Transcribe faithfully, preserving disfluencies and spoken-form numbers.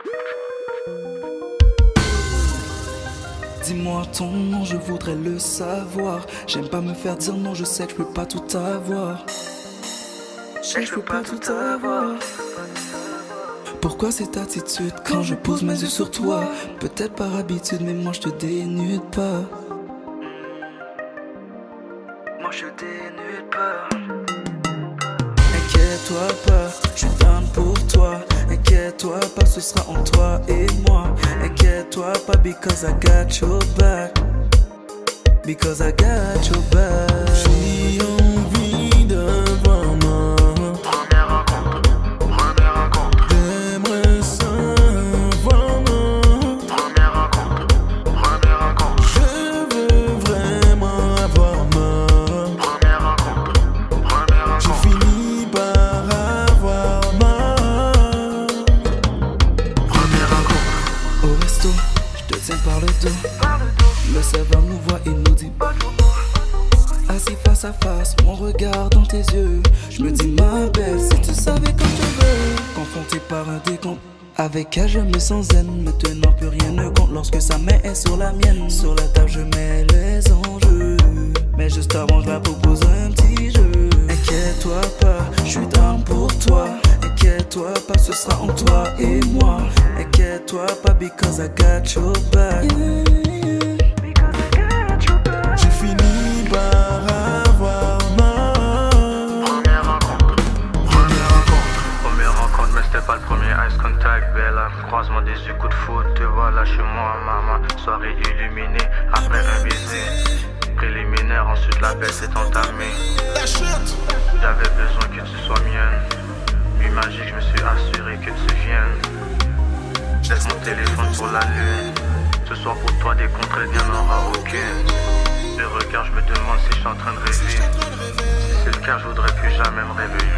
Dis-moi ton nom, je voudrais le savoir. J'aime pas me faire dire non, je sais que je peux pas tout avoir. Je sais que je peux pas tout avoir. Pourquoi cette attitude quand je pose mes yeux sur toi? Peut-être par habitude, mais moi je te dénude pas. Moi je te dénude pas. Inquiète-toi pas, je suis down pour toi. Inquiète-toi pas, ce sera en toi et moi. Inquiète-toi pas, because I got your back. Because I got your back. J'ai envie d'avoir ma Première rencontre, première rencontre, J'aimerais savoir ma première rencontre, première rencontre, Je veux vraiment avoir ma première rencontre, première J'ai rencontre, fini par avoir ma première rencontre. Au resto, je te tiens par le dos. Le serveur nous voit et nous dit assis face à face, mon regard dans tes yeux. Je me dis ma belle, si tu savais comme je veux. Confronté par un décompte, avec elle je me sens zen. Maintenant plus rien ne compte lorsque sa main est sur la mienne. Sur la table je mets les enjeux, mais juste avant je la propose un petit jeu. Inquiète-toi pas, je suis down pour toi. Inquiète-toi pas, ce sera en toi et moi. Inquiète-toi pas, because I got your back. J'ai fini par avoir ma Première rencontre, première rencontre, première rencontre, mais c'était pas le premier ice contact, Bella. Croisement des yeux, coup de foot, te voilà chez moi, maman. Soirée illuminée, après un baiser préliminaire, ensuite la baisse s'est entamée. J'avais besoin que tu sois mienne. Nuit magique, je me suis assuré que tu viennes. Je laisse mon téléphone pour la lune. Ce soir pour toi des contraintes, il n'y en aura aucune. De regard, je me demande si je suis en train de rêver. Si c'est le cas, je voudrais plus jamais me réveiller.